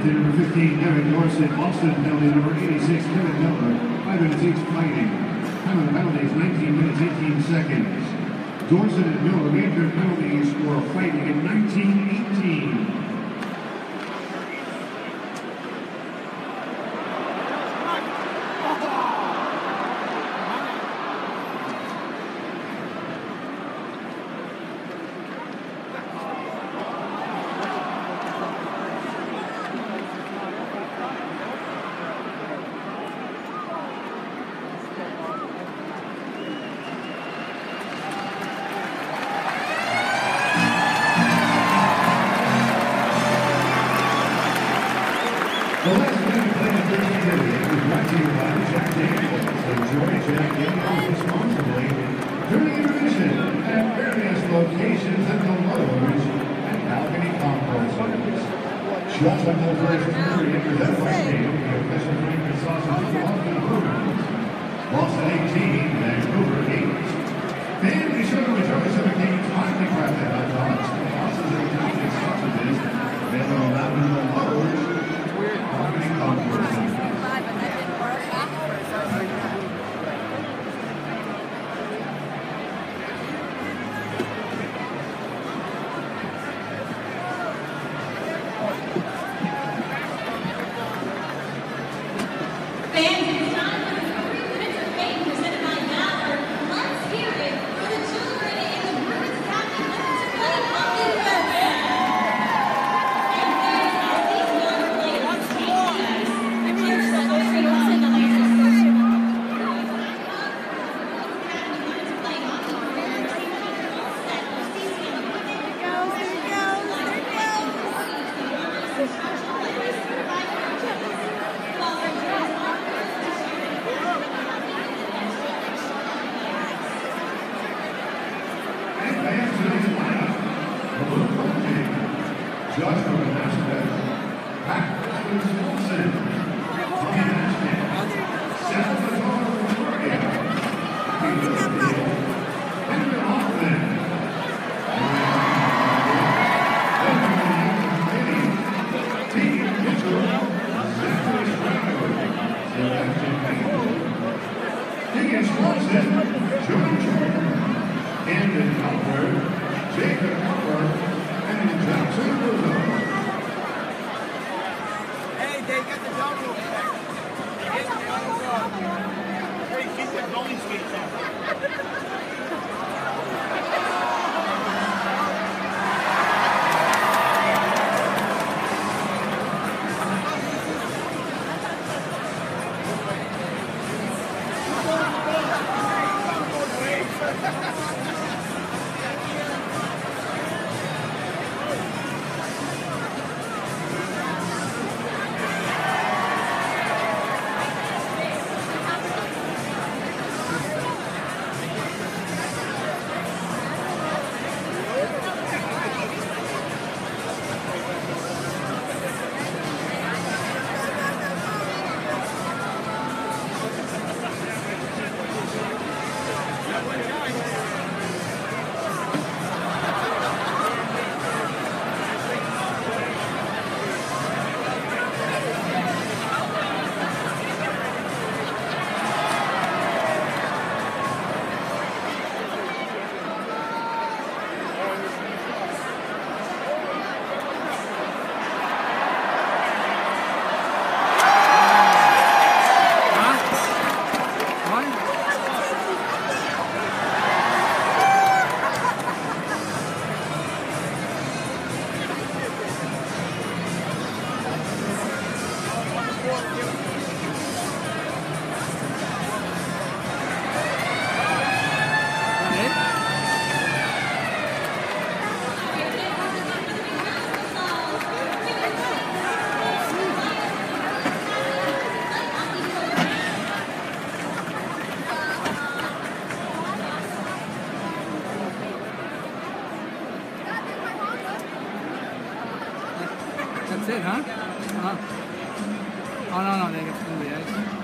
penalty number 15, Evan Dorset. Boston penalty number 86, Kevin Miller. 5 minutes each fighting. Time of the penalties, 19 minutes, 18 seconds. Dorset and Miller made their penalties for a fighting in 1918. The last minute play of 13 minutes was brought to you by Jack Daniels. Enjoy Jack Daniels responsibly during intermission at various locations at the Lowe's and Balcony Complexes. Just on the first period, presented by Stadium, the official drink and sausage of Boston Bruins. Boston 18, Vancouver 8. Fans, be sure to rejoice in the game's finely crafted hot dogs, sauces, and Italian sausages available now in the Lowe's. Josh from Nebraska, Patrick Wilson, Tommy Ashton, Salvatore Victoria, Henry Hoffman, T. Mitchell, Zachary Stroud, Sebastian Payne, Higgins Swanson, George Jordan, Camden Cowper, Jacob Cowper, and Jackson Rizzo. Hey, they got the double effect. They get the other They keep their bowling skates on. That's it, huh? Oh, no, they get through the edge.